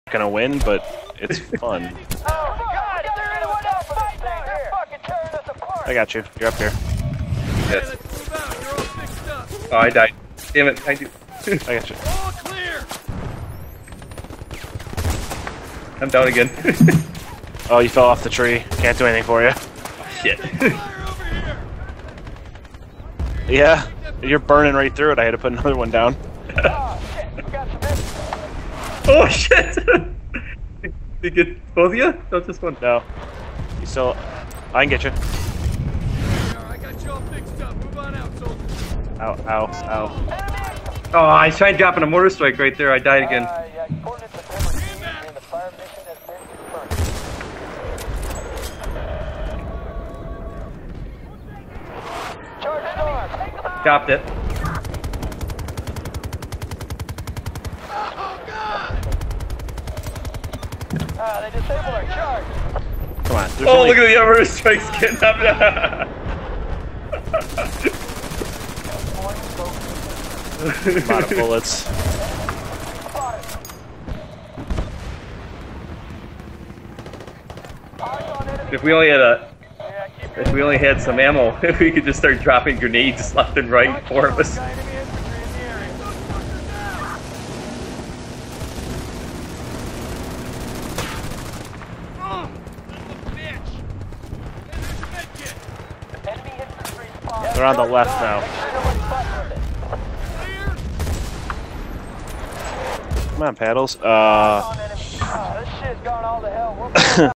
gonna win, but it's fun. I got you. You're up here. Yes. Oh, I died. Damn it! I do. I got you. I'm down again. Oh, you fell off the tree. Can't do anything for you. Shit. Yeah, you're burning right through it. I had to put another one down. Oh shit! Did you get both of you? No, just one. No. You still... I can get you. I got you all fixed up. Move on out, soldier. Ow, ow, ow. Oh, I tried dropping a mortar strike right there. I died again. Dropped it. They disabled our charge. Come on. Oh, look at the mortar strikes getting up. A lot of bullets. If we only had some ammo, we could just start dropping grenades left and right, four of us. They're on the left now. Come on, paddles. This shit's gone all to hell.